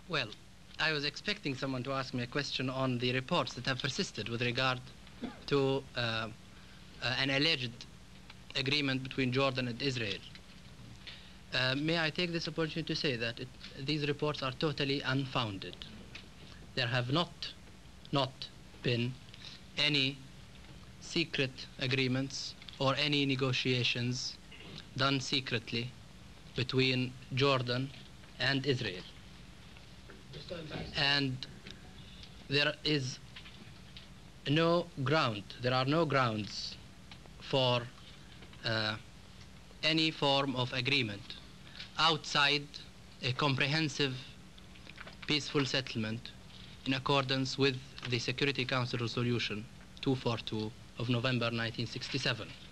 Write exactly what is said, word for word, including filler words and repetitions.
Well, I was expecting someone to ask me a question on the reports that have persisted with regard to uh, uh, an alleged agreement between Jordan and Israel. Uh, may I take this opportunity to say that it, these reports are totally unfounded. There have not, not been any secret agreements or any negotiations done secretly between Jordan and Israel. And there is no ground, there are no grounds for uh, any form of agreement outside a comprehensive peaceful settlement in accordance with the Security Council Resolution two forty-two of November nineteen sixty-seven.